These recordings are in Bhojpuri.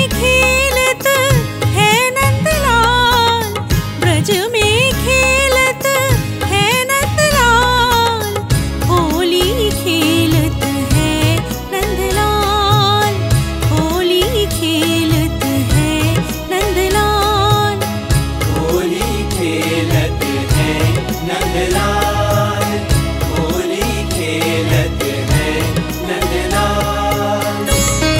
खेलत है नंदलाल, ब्रज में खेलत है नंदलाल, होली खेलत है नंदलाल, होली खेलत है नंदलाल, होली खेलत है नंदलाल, होली खेलत है नंदलाल।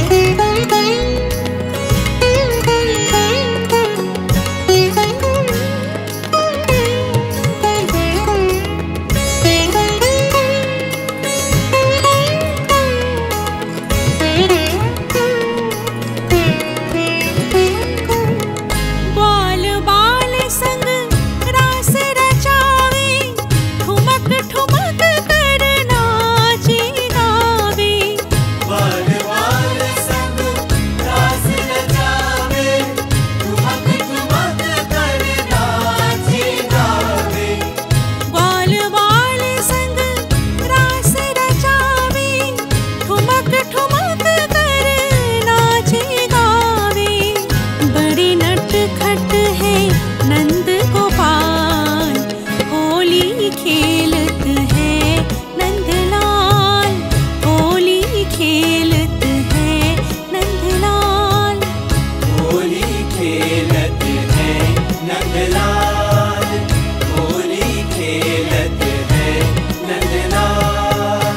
बाल बाल संग रास रचावे, ठुमक ठुमक कर नाचे गावे, बाल बाल संग रास रचावे, ठुमक ठुमक कर नाचे गावे। बाल बाल संग रास रचावे, ठुमक ठुमक कर नाचे गावे। बड़े नटखट है नंद गोपाल, होली खेलत है नंदलाल, होली खेलत है नंदलाल, होली खेलत है नंदलाल, होली खेलत है नंदलाल।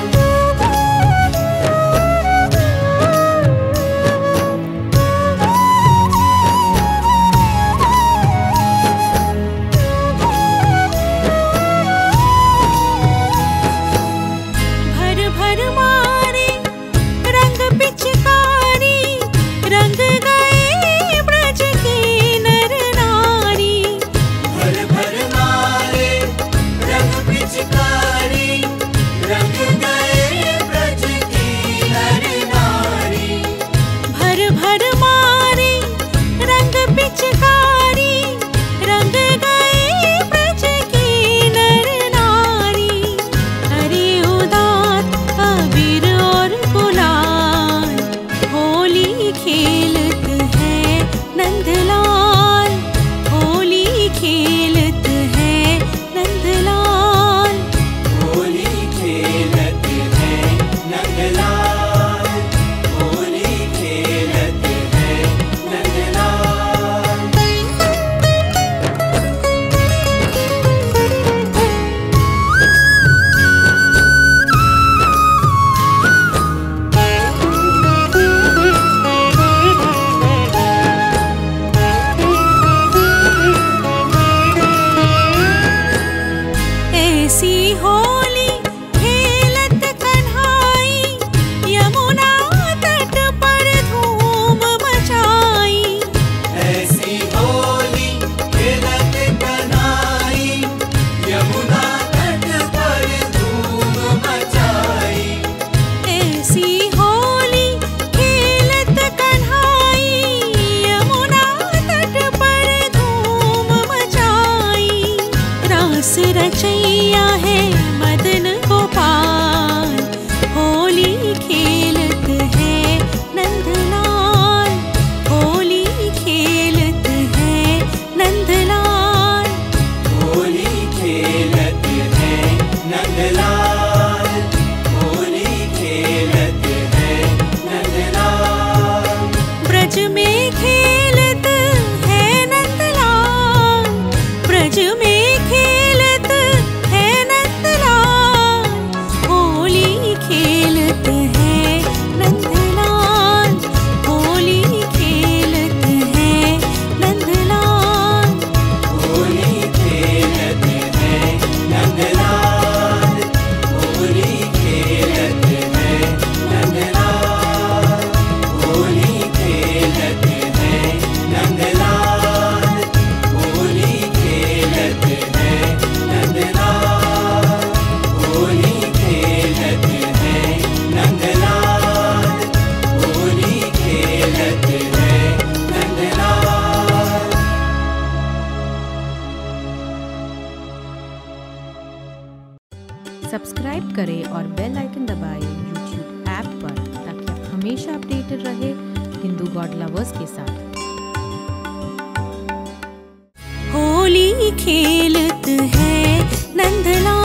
भर भर मारे रंग पिचकारी, रंग गए ब्रज के नर नारी, भर भर मारे रंग पिचकारी, रंग गए ब्रज की नर नारी। भर भर मारे रंग पिचकारी, रंग गए ब्रज के नर नारी। अरे उदात अबीर और गुलाल, होली खेलत है नंदलाल, होली खेलत है नंदलाल, होली खेलत है नंदलाल, होली खेलत है नंदलाल। ऐसी होली खेलत कन्हाई, यमुना तट पर धूम मचाई, ऐसी होली खेलत कन्हाई, यमुना तट पर धूम मचाई। ऐसी होली खेलत कन्हाई, यमुना तट पर धूम मचाई। रास रचैया है मदन गोपाल, होली खेलत है नंदलाल, होली खेलत है नंदलाल, होली खेलत है नंदलाल, होली खेलत है नंदलाल। ब्रज में खेलत है नंदलाल, ब्रज में खेलत है नंदलाल, होली खेलत है नंदलाल, होली खेलत है नंदलाल, होली खेलत है नंदलाल, होली खेलत है नंदलाल, होली खेलत है नंदलाल, होली खेलत है नंदलाल, होली खेलत है नंदलाल, होली खेलत है नंदलाल। सब्सक्राइब करें और बेल आइकन दबाएं YouTube ऐप पर, ताकि आप हमेशा अपडेटेड रहे हिंदू गॉड लवर्स के साथ। होली खेलत है नंदलाल।